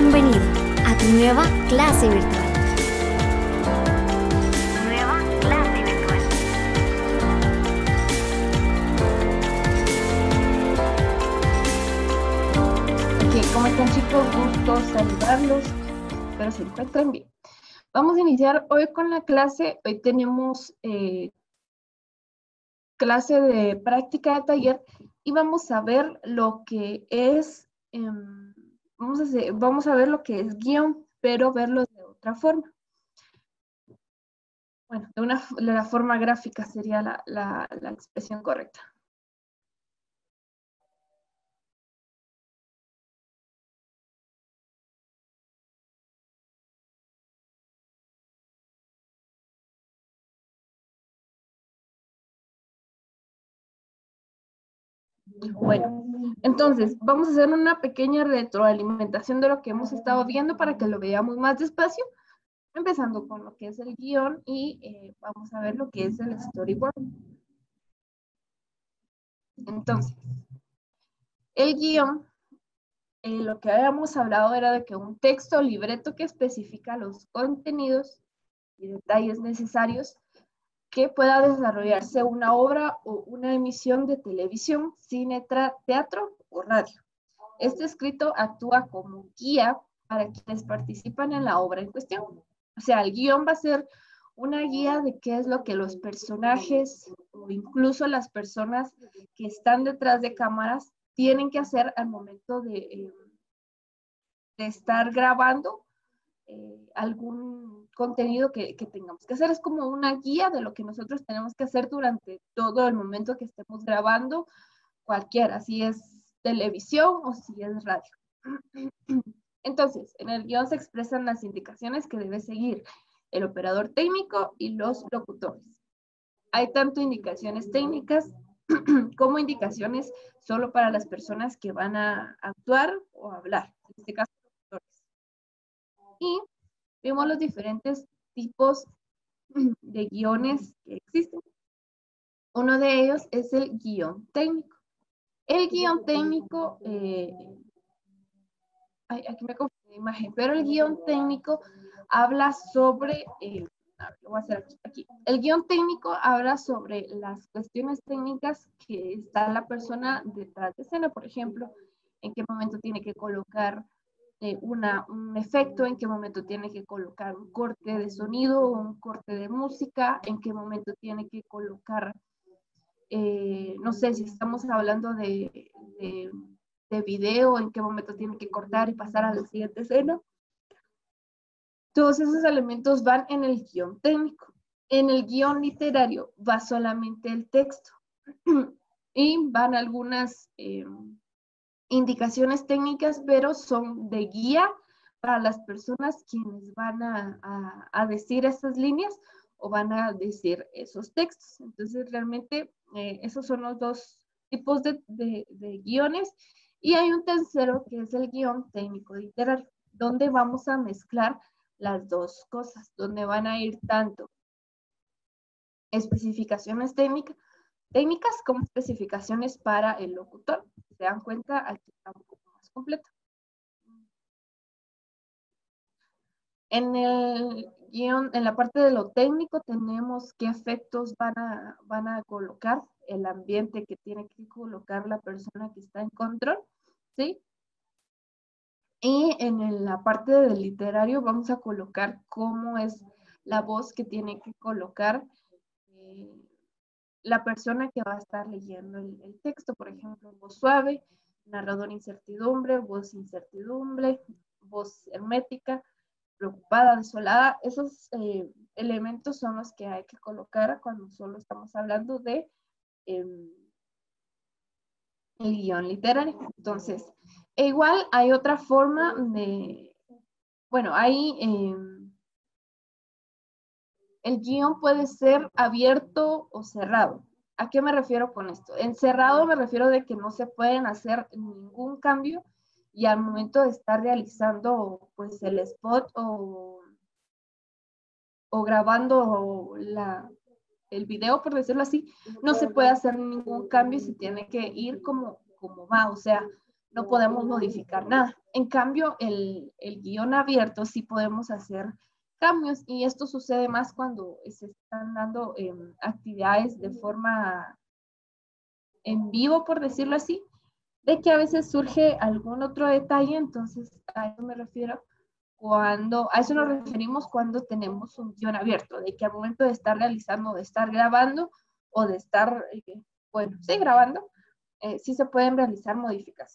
Bienvenido a tu nueva clase virtual. Nueva clase virtual. Ok, ¿cómo están, chicos? Gusto saludarlos. Espero se encuentren bien. Vamos a iniciar hoy con la clase. Hoy tenemos clase de práctica de taller y vamos a ver lo que es, vamos a ver lo que es guión, pero verlo de otra forma. Bueno, de la forma gráfica sería la expresión correcta. Bueno, entonces vamos a hacer una pequeña retroalimentación de lo que hemos estado viendo para que lo veamos más despacio, empezando con lo que es el guión y vamos a ver lo que es el storyboard. Entonces, el guión, lo que habíamos hablado era de que un texto o libreto que especifica los contenidos y detalles necesarios que pueda desarrollarse una obra o una emisión de televisión, cine, teatro o radio. Este escrito actúa como guía para quienes participan en la obra en cuestión. O sea, el guión va a ser una guía de qué es lo que los personajes o incluso las personas que están detrás de cámaras tienen que hacer al momento de estar grabando algún contenido que tengamos que hacer. Es como una guía de lo que nosotros tenemos que hacer durante todo el momento que estemos grabando cualquiera, si es televisión o si es radio. Entonces, en el guión se expresan las indicaciones que debe seguir el operador técnico y los locutores. Hay tanto indicaciones técnicas como indicaciones solo para las personas que van a actuar o hablar, en este caso, locutores. Y vimos los diferentes tipos de guiones que existen. Uno de ellos es el guión técnico. El guión técnico, aquí me confundí la imagen, pero el guión técnico habla sobre, lo voy a hacer aquí. El guión técnico habla sobre las cuestiones técnicas que está la persona detrás de escena, por ejemplo, en qué momento tiene que colocar un efecto, en qué momento tiene que colocar un corte de sonido, un corte de música, en qué momento tiene que colocar, no sé, si estamos hablando de video, en qué momento tiene que cortar y pasar a la siguiente escena. Todos esos elementos van en el guión técnico. En el guión literario va solamente el texto y van algunas indicaciones técnicas, pero son de guía para las personas quienes van a decir esas líneas o van a decir esos textos. Entonces, realmente, esos son los dos tipos de guiones. Y hay un tercero que es el guión técnico literario, donde vamos a mezclar las dos cosas, donde van a ir tanto especificaciones técnicas como especificaciones para el locutor. Si se dan cuenta, aquí está un poco más completo. En el guión, en la parte de lo técnico, tenemos qué efectos van a colocar, el ambiente que tiene que colocar la persona que está en control, ¿sí? Y en la parte del literario vamos a colocar cómo es la voz que tiene que colocar la persona que va a estar leyendo el texto. Por ejemplo, voz suave, narrador incertidumbre, voz hermética, preocupada, desolada. Esos elementos son los que hay que colocar cuando solo estamos hablando de el guión literario. Entonces, igual hay otra forma de, bueno, hay, el guión puede ser abierto o cerrado. ¿A qué me refiero con esto? En cerrado me refiero de que no se pueden hacer ningún cambio y al momento de estar realizando pues el spot o grabando el video, por decirlo así, no se puede hacer ningún cambio y se tiene que ir como va. O sea, no podemos modificar nada. En cambio, el guión abierto sí podemos hacer cambios, y esto sucede más cuando se están dando actividades de forma en vivo, por decirlo así, de que a veces surge algún otro detalle. Entonces a eso me refiero a eso nos referimos cuando tenemos un guión abierto, de que al momento de estar realizando, de estar grabando o de estar, bueno, sí, grabando, sí se pueden realizar modificaciones.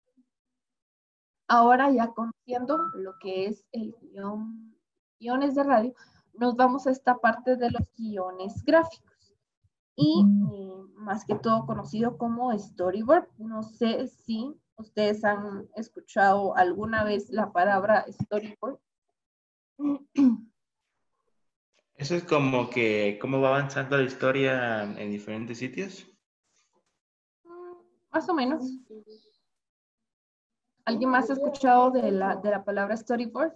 Ahora ya conociendo lo que es el guiones de radio, nos vamos a esta parte de los guiones gráficos. Y más que todo conocido como storyboard. No sé si ustedes han escuchado alguna vez la palabra storyboard. Eso es como que cómo va avanzando la historia en diferentes sitios. Más o menos. ¿Alguien más ha escuchado de la palabra storyboard?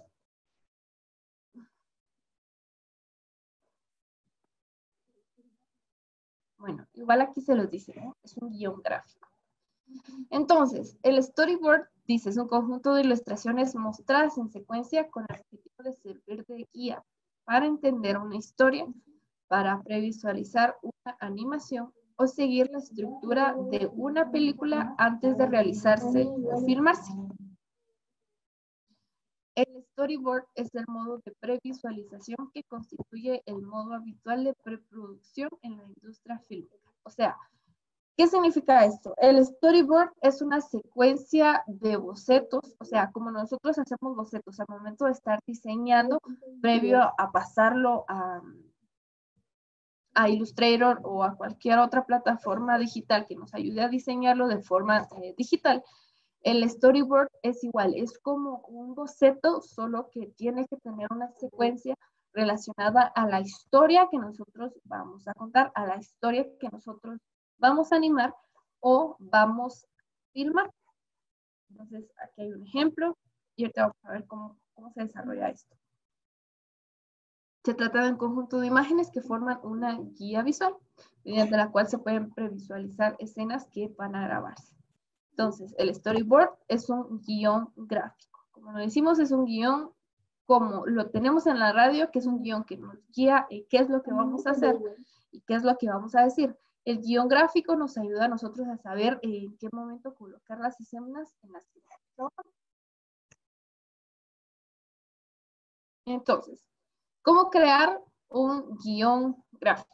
Bueno, igual aquí se los dice, ¿no? Es un guión gráfico. Entonces, el storyboard, dice, es un conjunto de ilustraciones mostradas en secuencia con el objetivo de servir de guía para entender una historia, para previsualizar una animación o seguir la estructura de una película antes de realizarse o filmarse. El storyboard es el modo de previsualización que constituye el modo habitual de preproducción en la industria fílmica. O sea, ¿qué significa esto? El storyboard es una secuencia de bocetos, o sea, como nosotros hacemos bocetos al momento de estar diseñando, previo a pasarlo a Illustrator o a cualquier otra plataforma digital que nos ayude a diseñarlo de forma digital. El storyboard es igual, es como un boceto, solo que tiene que tener una secuencia relacionada a la historia que nosotros vamos a contar, a la historia que nosotros vamos a animar o vamos a filmar. Entonces, aquí hay un ejemplo y ahorita vamos a ver cómo se desarrolla esto. Se trata de un conjunto de imágenes que forman una guía visual, mediante la cual se pueden previsualizar escenas que van a grabarse. Entonces, el storyboard es un guión gráfico. Como lo decimos, es un guión como lo tenemos en la radio, que es un guión que nos guía qué es lo que vamos a hacer y qué es lo que vamos a decir. El guión gráfico nos ayuda a nosotros a saber en qué momento colocar las escenas en las que trabajamos. Entonces, ¿cómo crear un guión gráfico?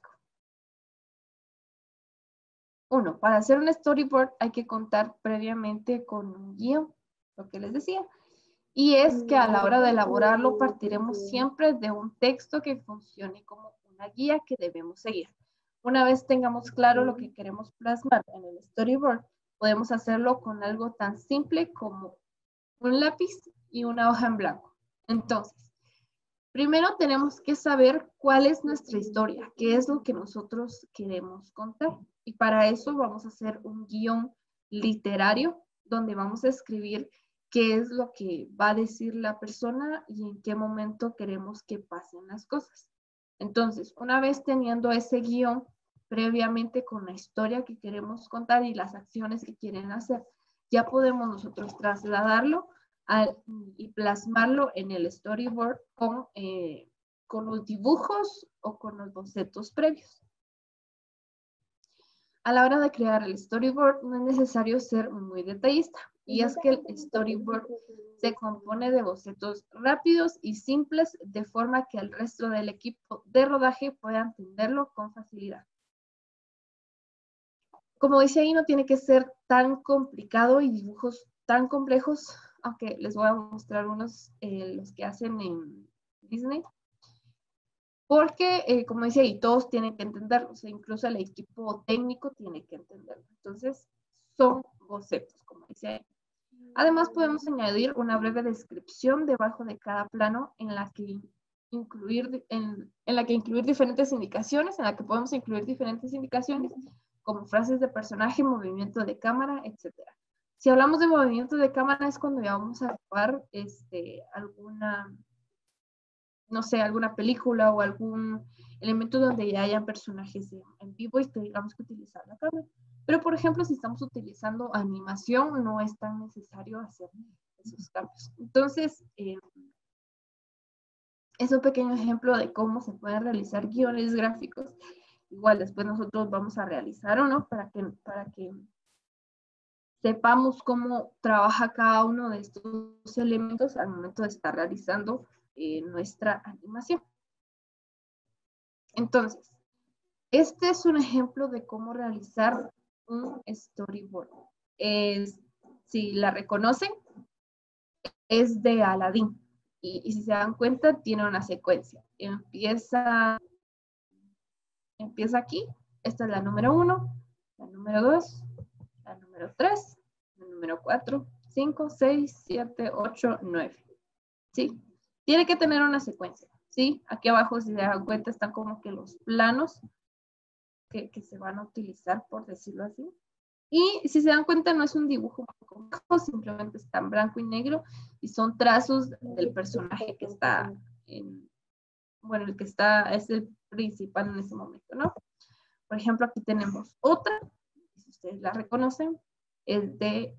Uno, para hacer un storyboard hay que contar previamente con un guión, lo que les decía. Y es que a la hora de elaborarlo partiremos siempre de un texto que funcione como una guía que debemos seguir. Una vez tengamos claro lo que queremos plasmar en el storyboard, podemos hacerlo con algo tan simple como un lápiz y una hoja en blanco. Entonces, primero tenemos que saber cuál es nuestra historia, qué es lo que nosotros queremos contar. Y para eso vamos a hacer un guión literario donde vamos a escribir qué es lo que va a decir la persona y en qué momento queremos que pasen las cosas. Entonces, una vez teniendo ese guión previamente con la historia que queremos contar y las acciones que quieren hacer, ya podemos nosotros trasladarlo y plasmarlo en el storyboard con los dibujos o con los bocetos previos. A la hora de crear el storyboard no es necesario ser muy detallista, y es que el storyboard se compone de bocetos rápidos y simples de forma que el resto del equipo de rodaje pueda entenderlo con facilidad. Como dice ahí, no tiene que ser tan complicado y dibujos tan complejos, aunque les voy a mostrar unos, los que hacen en Disney. Porque, como dice ahí, todos tienen que entenderlo, o sea, incluso el equipo técnico tiene que entenderlo. Entonces, son bocetos, como dice ahí. Además, podemos añadir una breve descripción debajo de cada plano en la que incluir diferentes indicaciones, en la que podemos incluir diferentes indicaciones, como frases de personaje, movimiento de cámara, etc. Si hablamos de movimiento de cámara es cuando ya vamos a grabar alguna, no sé, alguna película o algún elemento donde ya hayan personajes en vivo y tengamos que utilizar la cámara. Pero, por ejemplo, si estamos utilizando animación, no es tan necesario hacer esos cambios. Entonces, es un pequeño ejemplo de cómo se pueden realizar guiones gráficos. Igual después nosotros vamos a realizar uno para que sepamos cómo trabaja cada uno de estos elementos al momento de estar realizando nuestra animación. Entonces, este es un ejemplo de cómo realizar un storyboard. Si la reconocen, es de Aladdin. Y si se dan cuenta, tiene una secuencia. Empieza aquí. Esta es la número 1, la número 2, la número 3, la número 4, 5, 6, 7, 8, 9. ¿Sí? Tiene que tener una secuencia. ¿Sí? Aquí abajo, si se dan cuenta, están como que los planos que se van a utilizar, por decirlo así. Y si se dan cuenta, no es un dibujo complejo, simplemente está en blanco y negro y son trazos del personaje que está bueno, el que está, es el principal en ese momento, ¿no? Por ejemplo, aquí tenemos otra, si ustedes la reconocen, es de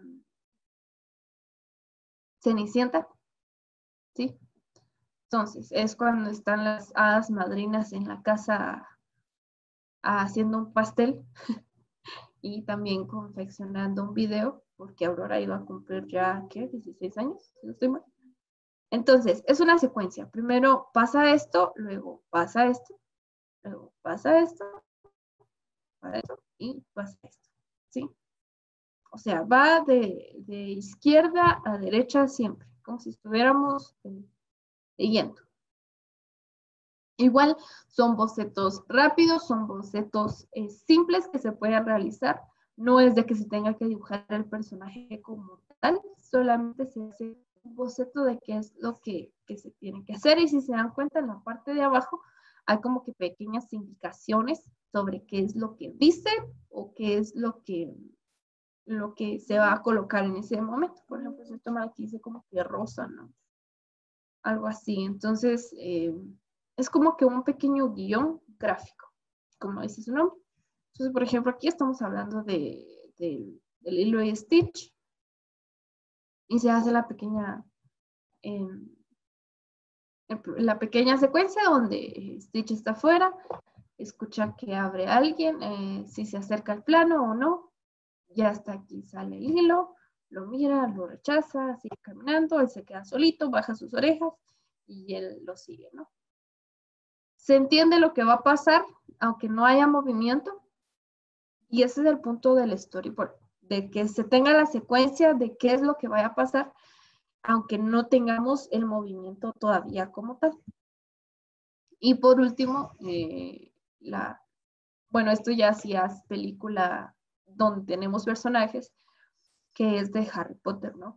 Cenicienta, ¿sí? Entonces, es cuando están las hadas madrinas en la casa haciendo un pastel y también confeccionando un video, porque Aurora iba a cumplir ya, ¿qué? 16 años, si no estoy mal. Entonces, es una secuencia. Primero pasa esto, luego pasa esto, luego pasa esto, y pasa esto, ¿sí? O sea, va de izquierda a derecha siempre, como si estuviéramos leyendo. Igual son bocetos rápidos, son bocetos simples que se pueden realizar. No es de que se tenga que dibujar el personaje como tal, solamente se hace un boceto de qué es lo que se tiene que hacer. Y si se dan cuenta, en la parte de abajo hay como que pequeñas indicaciones sobre qué es lo que dice o qué es lo que se va a colocar en ese momento. Por ejemplo, si toma aquí dice como que rosa, ¿no? Algo así. Entonces, es como que un pequeño guión gráfico, como dice su nombre. Entonces, por ejemplo, aquí estamos hablando del Lilo y Stitch. Y se hace la pequeña secuencia donde Stitch está afuera, escucha que abre alguien, si se acerca al plano o no. Ya hasta aquí sale el hilo, lo mira, lo rechaza, sigue caminando, él se queda solito, baja sus orejas y él lo sigue, ¿no? Se entiende lo que va a pasar, aunque no haya movimiento, y ese es el punto del storyboard, de que se tenga la secuencia de qué es lo que vaya a pasar, aunque no tengamos el movimiento todavía como tal. Y por último, bueno, esto ya sí es película donde tenemos personajes, que es de Harry Potter, ¿no?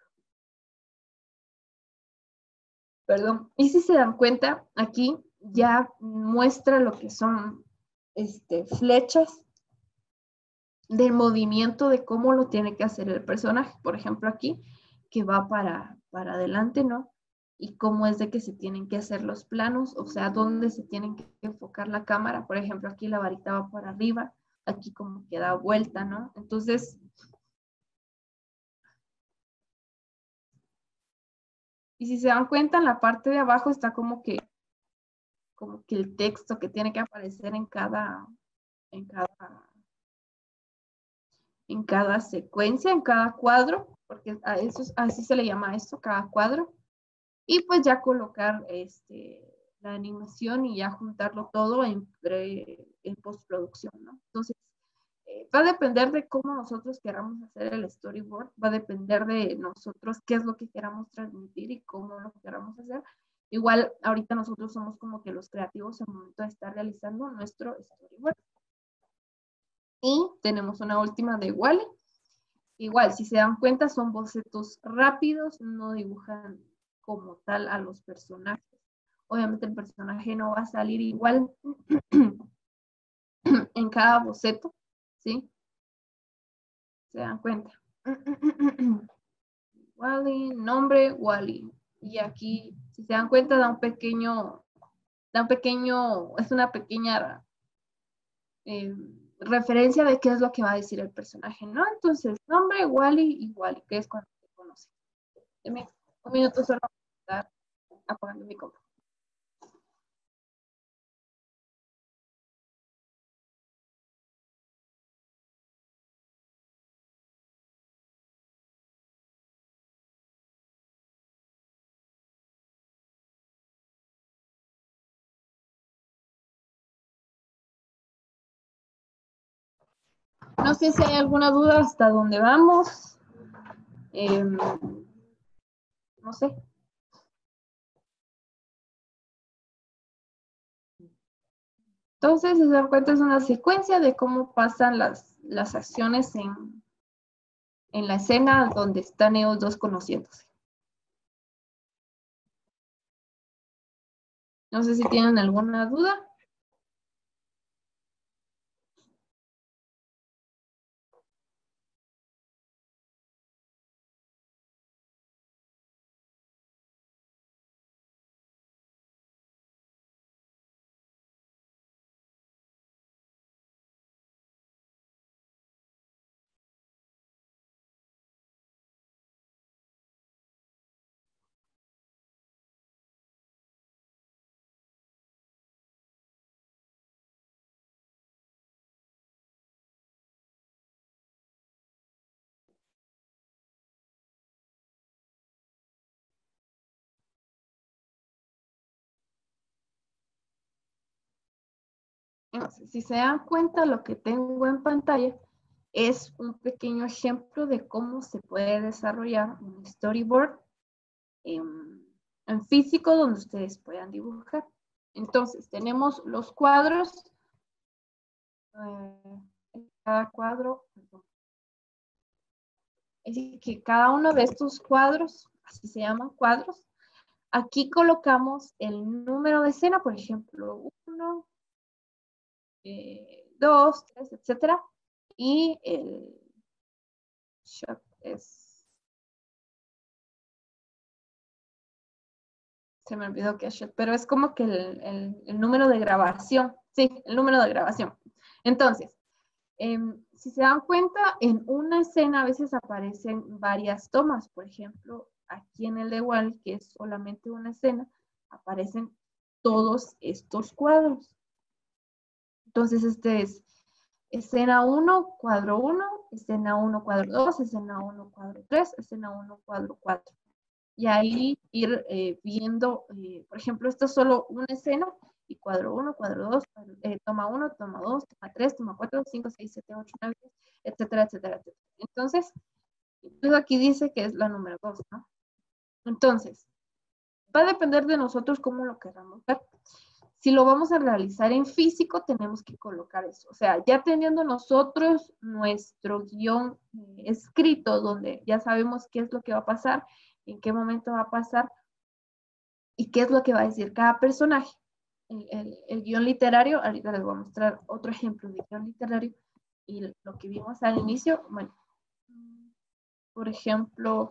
Perdón. Y si se dan cuenta, aquí ya muestra lo que son flechas del movimiento de cómo lo tiene que hacer el personaje. Por ejemplo, aquí, que va para adelante, ¿no? Y cómo es de que se tienen que hacer los planos, o sea, dónde se tienen que enfocar la cámara. Por ejemplo, aquí la varita va para arriba, aquí como que da vuelta, ¿no? Entonces, y si se dan cuenta, en la parte de abajo está como que el texto que tiene que aparecer en cada secuencia, en cada cuadro, porque a eso, así se le llama esto, cada cuadro. Y pues ya colocar la animación y ya juntarlo todo en postproducción, ¿no? Entonces, va a depender de cómo nosotros queramos hacer el storyboard, va a depender de nosotros qué es lo que queramos transmitir y cómo lo queramos hacer. Igual, ahorita nosotros somos como que los creativos al momento de estar realizando nuestro storyboard. Y tenemos una última de Wall-E. Igual, si se dan cuenta, son bocetos rápidos, no dibujan como tal a los personajes. Obviamente el personaje no va a salir igual en cada boceto, ¿sí? Se dan cuenta. Wall-E, nombre, Wall-E. Y aquí, si se dan cuenta, es una pequeña referencia de qué es lo que va a decir el personaje, ¿no? Entonces, nombre, Wally, que es cuando se conoce. Deme un minuto solo para estar apagando mi computadora. No sé si hay alguna duda hasta dónde vamos. No sé. Entonces, si se dan cuenta, es una secuencia de cómo pasan las acciones en la escena donde están ellos dos conociéndose. No sé si tienen alguna duda. Entonces, si se dan cuenta, lo que tengo en pantalla es un pequeño ejemplo de cómo se puede desarrollar un storyboard en físico donde ustedes puedan dibujar. Entonces, tenemos los cuadros. Cada cuadro, es decir, que cada uno de estos cuadros, así se llaman cuadros, aquí colocamos el número de escena, por ejemplo, 1, 2, 3, etcétera, y el shot es, se me olvidó que es shot, pero es como que el número de grabación, sí, el número de grabación. Entonces, si se dan cuenta, en una escena a veces aparecen varias tomas. Por ejemplo, aquí en el de Wall, que es solamente una escena, aparecen todos estos cuadros. Entonces, este es escena 1, cuadro 1, escena 1, cuadro 2, escena 1, cuadro 3, escena 1, cuadro 4. Y ahí ir viendo, por ejemplo, esto es solo una escena, y cuadro 1, cuadro 2, toma 1, toma 2, toma 3, toma 4, 5, 6, 7, 8, 9, etcétera, etcétera, etcétera. Entonces, aquí dice que es la número 2, ¿no? Entonces, va a depender de nosotros cómo lo queramos ver. Si lo vamos a realizar en físico, tenemos que colocar eso. O sea, ya teniendo nosotros nuestro guión escrito, donde ya sabemos qué es lo que va a pasar, en qué momento va a pasar y qué es lo que va a decir cada personaje. El guión literario, ahorita les voy a mostrar otro ejemplo de guión literario, y lo que vimos al inicio, bueno, por ejemplo,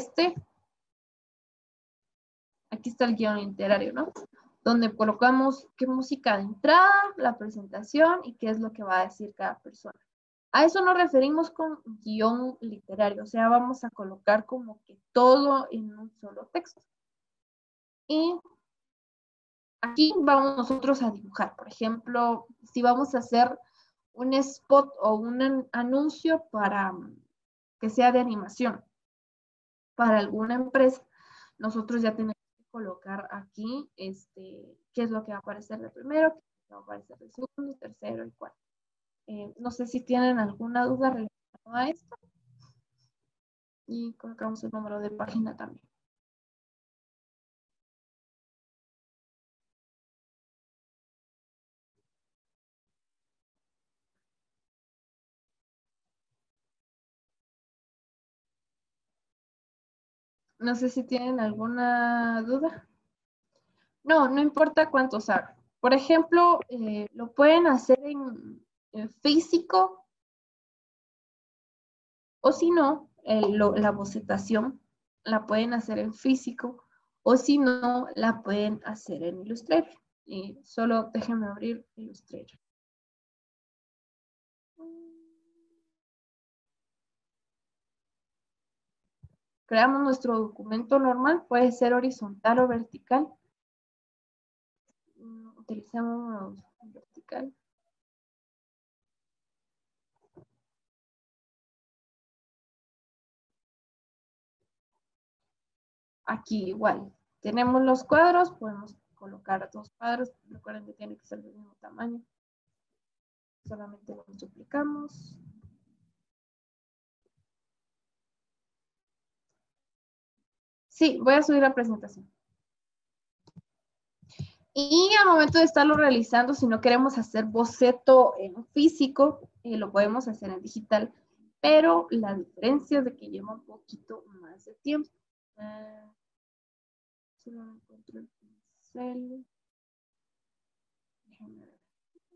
aquí está el guión literario, ¿no? Donde colocamos qué música de entrada, la presentación y qué es lo que va a decir cada persona. A eso nos referimos con guión literario, o sea, vamos a colocar como que todo en un solo texto. Y aquí vamos nosotros a dibujar. Por ejemplo, si vamos a hacer un spot o un anuncio para que sea de animación para alguna empresa, nosotros ya tenemos que colocar aquí qué es lo que va a aparecer de primero, qué es lo que va a aparecer de segundo, tercero y cuarto. No sé si tienen alguna duda relacionada a esto. Y colocamos el número de página también. No sé si tienen alguna duda. No, no importa cuántos hagan. Por ejemplo, lo pueden hacer en físico o si no, la bocetación la pueden hacer en físico o si no, la pueden hacer en Illustrator. Y solo déjenme abrir Illustrator. creamos nuestro documento normal, puede ser horizontal o vertical. Utilizamos vertical. Aquí igual, tenemos los cuadros, podemos colocar 2 cuadros, recuerden que tiene que ser del mismo tamaño. Solamente los duplicamos. Sí, voy a subir la presentación. Y al momento de estarlo realizando, si no queremos hacer boceto en físico, lo podemos hacer en digital, pero la diferencia es de que lleva un poquito más de tiempo. Solo encuentro el pincel. Déjenme ver.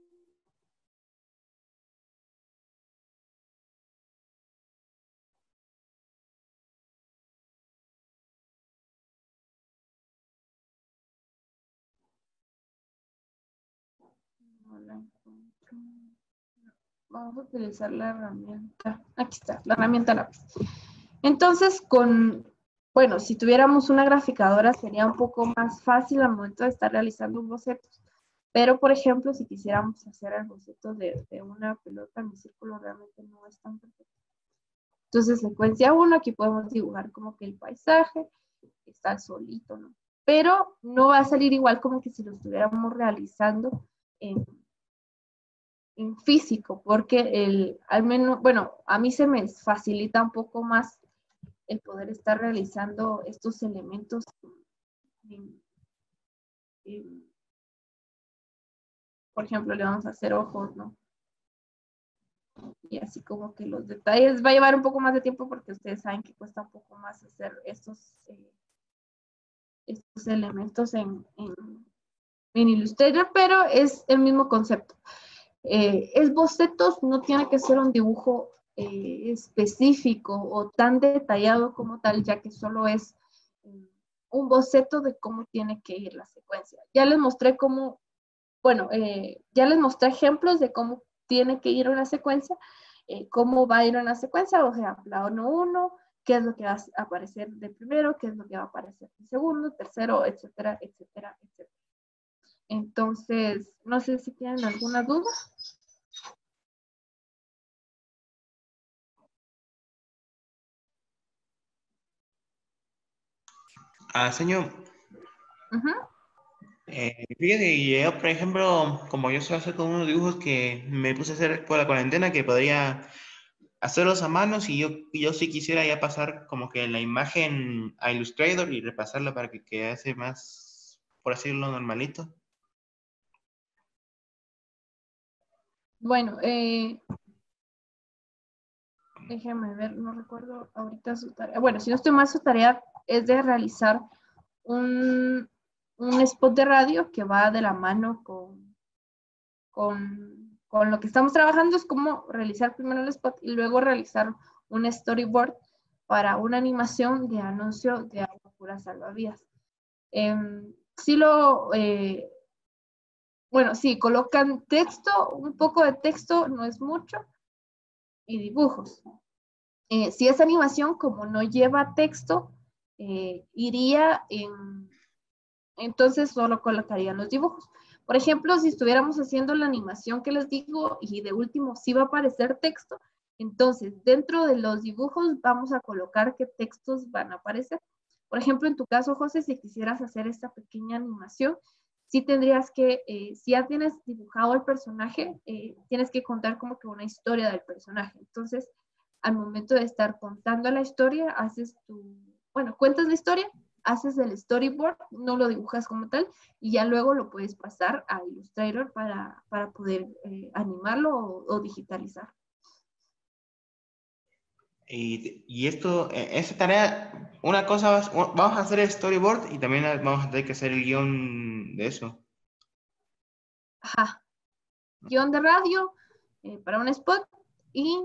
No la encuentro. Vamos a utilizar la herramienta. Aquí está, la herramienta lápiz. Entonces, bueno, si tuviéramos una graficadora sería un poco más fácil al momento de estar realizando un boceto. Pero, por ejemplo, si quisiéramos hacer el boceto de una pelota, mi círculo realmente no es tan perfecto. Entonces, secuencia 1, aquí podemos dibujar como que el paisaje, está solito, ¿no? Pero no va a salir igual como que si lo estuviéramos realizando en físico, porque al menos, bueno, a mí se me facilita un poco más el poder estar realizando estos elementos por ejemplo, le vamos a hacer ojos, ¿no? Y así como que los detalles va a llevar un poco más de tiempo porque ustedes saben que cuesta un poco más hacer estos elementos en Illustrator, pero es el mismo concepto. Es bocetos, no tiene que ser un dibujo específico o tan detallado como tal, ya que solo es un boceto de cómo tiene que ir la secuencia. Ya les mostré cómo, bueno, ya les mostré ejemplos de cómo tiene que ir una secuencia, cómo va a ir una secuencia, o sea, plano 1, qué es lo que va a aparecer de primero, qué es lo que va a aparecer de segundo, tercero, etcétera, etcétera, etcétera. Entonces, no sé si tienen alguna duda. Señor, Uh-huh. fíjate, y yo, por ejemplo, como yo sé hacer con unos dibujos que me puse a hacer por la cuarentena, que podría hacerlos a manos y yo sí quisiera ya pasar como que la imagen a Illustrator y repasarla para que quede más, por así decirlo, normalito. Bueno, déjeme ver, no recuerdo ahorita su tarea. Bueno, si no estoy mal, su tarea es de realizar un spot de radio que va de la mano con lo que estamos trabajando. Es como realizar primero el spot y luego realizar un storyboard para una animación de anuncio de agua pura salvavidas. Bueno, sí, colocan texto, un poco de texto, no es mucho, y dibujos. Si es animación, como no lleva texto, iría entonces solo colocarían los dibujos. Por ejemplo, si estuviéramos haciendo la animación que les digo y de último sí va a aparecer texto, entonces dentro de los dibujos vamos a colocar qué textos van a aparecer. Por ejemplo, en tu caso, José, si quisieras hacer esta pequeña animación, sí tendrías que, si ya tienes dibujado el personaje, tienes que contar como que una historia del personaje. Entonces, al momento de estar contando la historia, cuentas la historia, haces el storyboard, no lo dibujas como tal, y ya luego lo puedes pasar a Illustrator para poder animarlo o digitalizar. Y esto, esa tarea, una cosa, vamos a hacer el storyboard y también vamos a tener que hacer el guión de eso. Ajá. Guión de radio para un spot y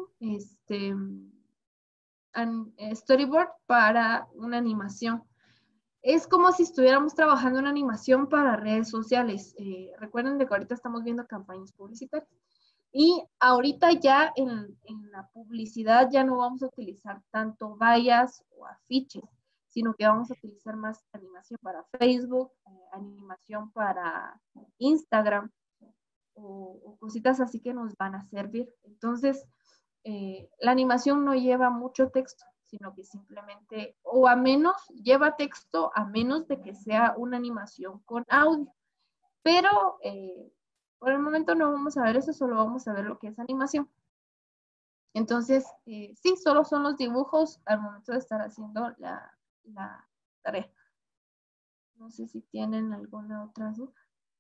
storyboard para una animación. Es como si estuviéramos trabajando en animación para redes sociales. Recuerden que ahorita estamos viendo campañas publicitarias. Y ahorita ya en la publicidad ya no vamos a utilizar tanto vallas o afiches, sino que vamos a utilizar más animación para Facebook, animación para Instagram o cositas así que nos van a servir. Entonces, la animación no lleva mucho texto, sino que simplemente, o a menos, lleva texto a menos de que sea una animación con audio. Pero por el momento no vamos a ver eso, solo vamos a ver lo que es animación. Entonces, sí, solo son los dibujos al momento de estar haciendo la tarea. No sé si tienen alguna otra duda.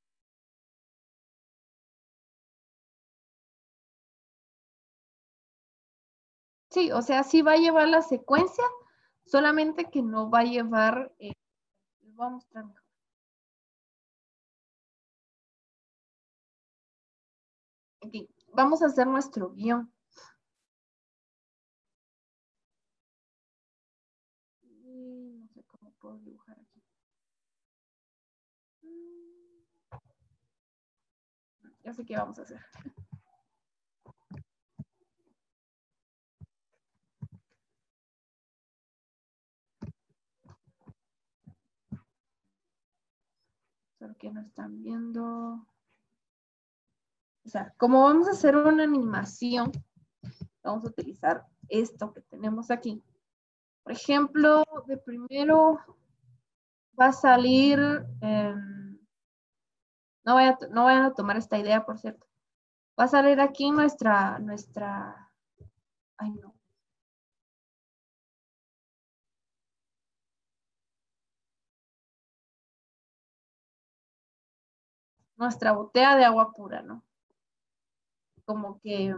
Sí, o sea, sí va a llevar la secuencia, solamente que no va a llevar, les voy a mostrar mejor. Aquí, vamos a hacer nuestro guión. No sé cómo puedo dibujar aquí. Ya sé qué vamos a hacer. Solo que no están viendo. O sea, como vamos a hacer una animación, vamos a utilizar esto que tenemos aquí. Por ejemplo, de primero va a salir, no vayan a tomar esta idea, por cierto. Va a salir aquí nuestra, ay no. Nuestra botella de agua pura, ¿no? Como que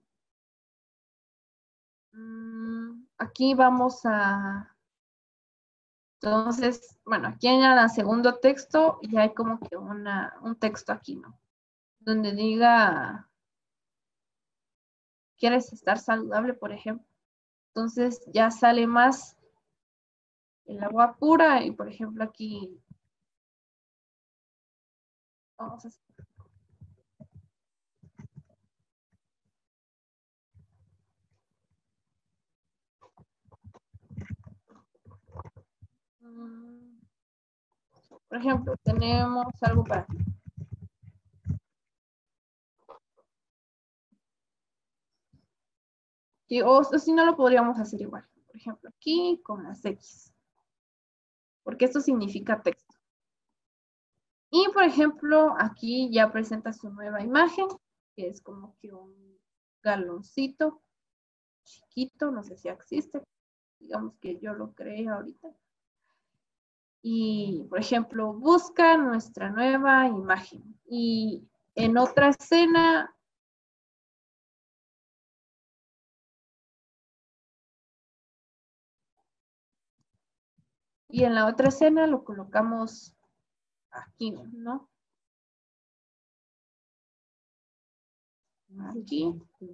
aquí vamos a, entonces, bueno, aquí en el segundo texto ya hay como que un texto aquí, ¿no? Donde diga, ¿quieres estar saludable, por ejemplo? Entonces ya sale más el agua pura y, por ejemplo, aquí vamos a hacer. Por ejemplo, tenemos algo para ti. O si no lo podríamos hacer igual. Por ejemplo, aquí con las X. Porque esto significa texto. Y por ejemplo, aquí ya presenta su nueva imagen, que es como que un galoncito chiquito, no sé si existe. Digamos que yo lo creé ahorita. Y, por ejemplo, busca nuestra nueva imagen. Y en otra escena, y en la otra escena lo colocamos aquí, ¿no? Aquí.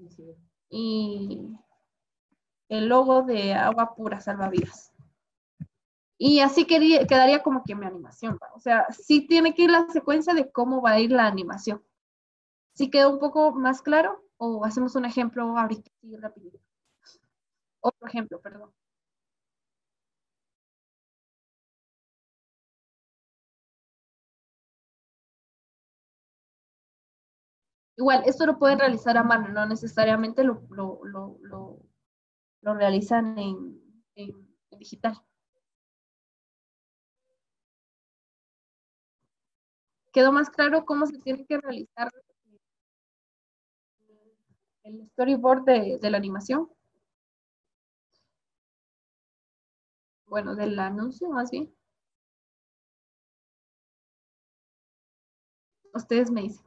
Y el logo de Agua Pura Salvavidas. Y así quedaría como que mi animación, ¿va? O sea, sí tiene que ir la secuencia de cómo va a ir la animación. ¿Sí quedó un poco más claro? ¿O hacemos un ejemplo ahorita? Sí, rapidito. Otro ejemplo, perdón. Igual, esto lo pueden realizar a mano, no necesariamente lo realizan en digital. ¿Quedó más claro cómo se tiene que realizar el storyboard de la animación? Bueno, del anuncio más bien. Ustedes me dicen.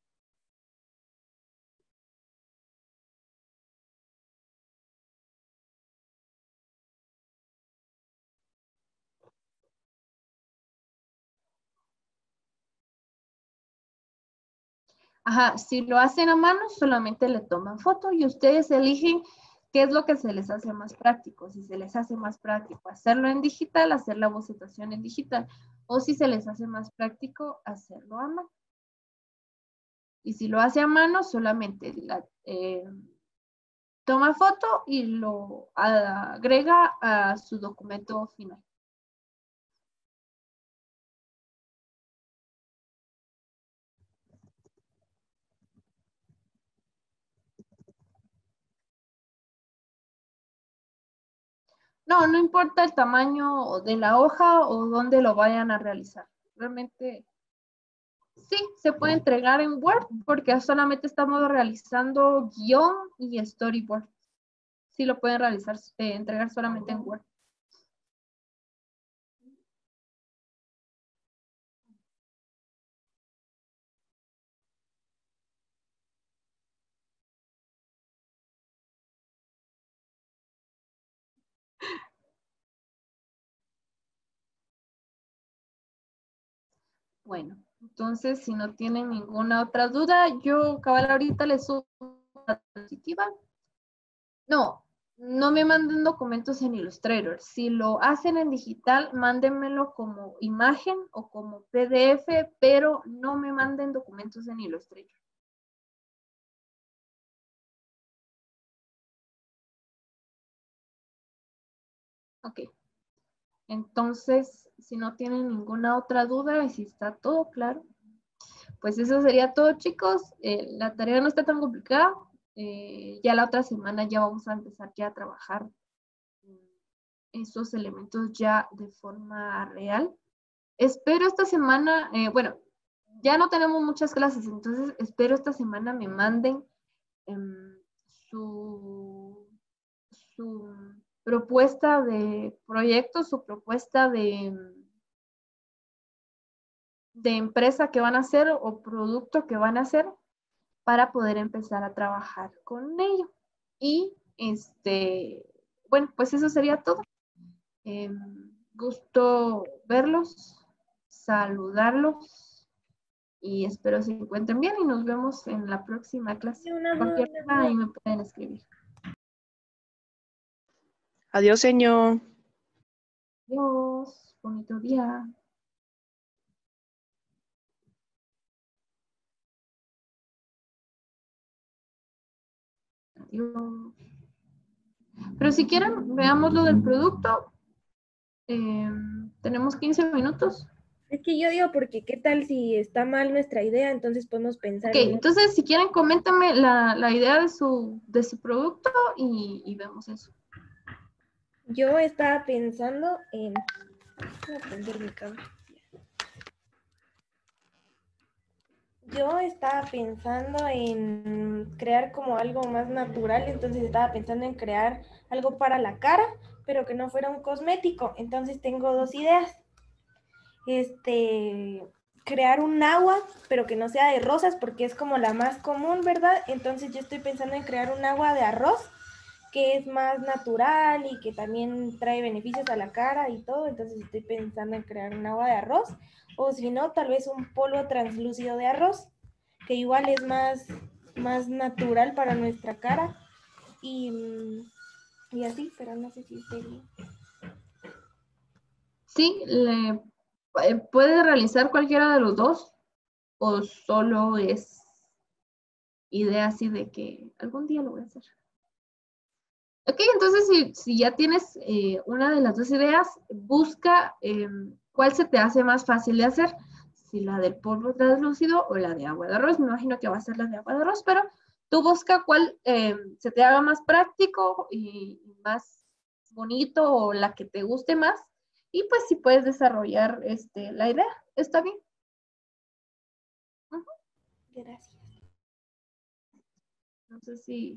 Ajá, si lo hacen a mano, solamente le toman foto y ustedes eligen qué es lo que se les hace más práctico. Si se les hace más práctico hacerlo en digital, hacer la bocetación en digital, o si se les hace más práctico hacerlo a mano. Y si lo hace a mano, solamente toma foto y lo agrega a su documento final. No, no importa el tamaño de la hoja o dónde lo vayan a realizar. Realmente sí, se puede entregar en Word porque solamente estamos realizando guión y storyboard. Sí lo pueden realizar, entregar solamente en Word. Bueno, entonces si no tienen ninguna otra duda, yo cabal ahorita les subo la diapositiva. No, no me manden documentos en Illustrator. Si lo hacen en digital, mándenmelo como imagen o como PDF, pero no me manden documentos en Illustrator. Ok. Entonces, si no tienen ninguna otra duda y si está todo claro, pues eso sería todo, chicos. La tarea no está tan complicada. Ya la otra semana ya vamos a empezar ya a trabajar esos elementos ya de forma real. Espero esta semana, bueno, ya no tenemos muchas clases, entonces espero esta semana me manden su, su propuesta de proyecto, su propuesta de empresa que van a hacer o producto que van a hacer para poder empezar a trabajar con ello. Y bueno, pues eso sería todo. Gusto verlos, saludarlos y espero se encuentren bien y nos vemos en la próxima clase. Cualquier duda ahí me pueden escribir. Adiós, señor. Adiós, bonito día. Adiós. Pero si quieren, veamos lo del producto. Tenemos 15 minutos. Es que yo digo, porque qué tal si está mal nuestra idea, entonces podemos pensar Ok, en otra. entonces si quieren, coméntame la idea de su producto y vemos eso. Yo estaba pensando en... Voy a prender mi cámara. Yo estaba pensando en crear como algo más natural, entonces estaba pensando en crear algo para la cara, pero que no fuera un cosmético. Entonces tengo dos ideas. Crear un agua, pero que no sea de rosas, porque es como la más común, ¿verdad? Entonces yo estoy pensando en crear un agua de arroz, que es más natural y que también trae beneficios a la cara y todo. Entonces estoy pensando en crear un agua de arroz, o si no, tal vez un polvo translúcido de arroz, que igual es más natural para nuestra cara. Y así, pero no sé si esté bien. Sí, puede realizar cualquiera de los dos o solo es idea así de que algún día lo voy a hacer. Ok, entonces si ya tienes una de las dos ideas, busca cuál se te hace más fácil de hacer, si la del polvo translúcido o la de agua de arroz. Me imagino que va a ser la de agua de arroz, pero tú busca cuál se te haga más práctico y más bonito o la que te guste más. Y pues si puedes desarrollar la idea, está bien. Gracias. No sé si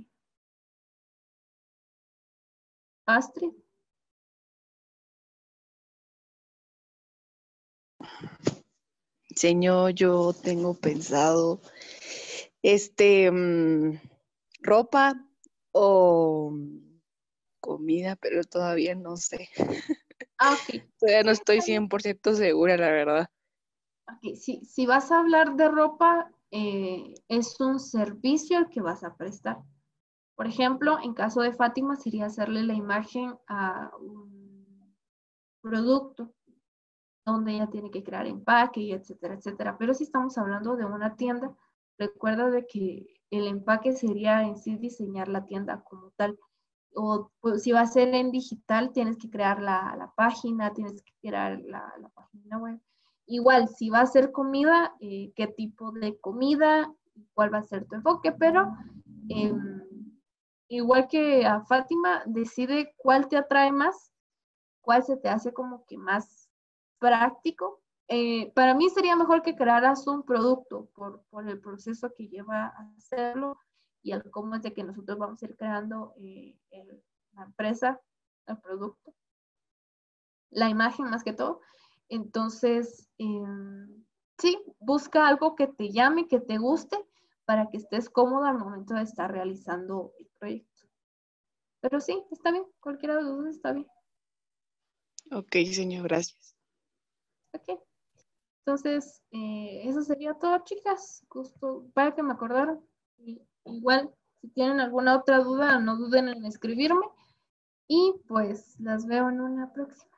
Astrid. Señor, yo tengo pensado, ropa o comida, pero todavía no sé. Ok. Todavía no estoy 100% segura, la verdad. Okay. Si vas a hablar de ropa, es un servicio que vas a prestar. Por ejemplo, en caso de Fátima sería hacerle la imagen a un producto donde ella tiene que crear empaque y etcétera, etcétera. Pero si estamos hablando de una tienda, recuerda de que el empaque sería en sí diseñar la tienda como tal. O pues, si va a ser en digital, tienes que crear la página, tienes que crear la página web. Igual, si va a ser comida, qué tipo de comida, cuál va a ser tu enfoque, pero igual que a Fátima, decide cuál te atrae más, cuál se te hace como que más práctico. Para mí sería mejor que crearas un producto por el proceso que lleva a hacerlo y el cómo es de que nosotros vamos a ir creando la empresa, el producto, la imagen más que todo. Entonces, sí, busca algo que te llame, que te guste, para que estés cómodo al momento de estar realizando el proyecto. Pero sí, está bien, cualquiera de los dos está bien. Ok, señor, gracias. Ok. Entonces, eso sería todo, chicas. Justo para que me acordaron. Igual, si tienen alguna otra duda, no duden en escribirme. Y pues las veo en una próxima.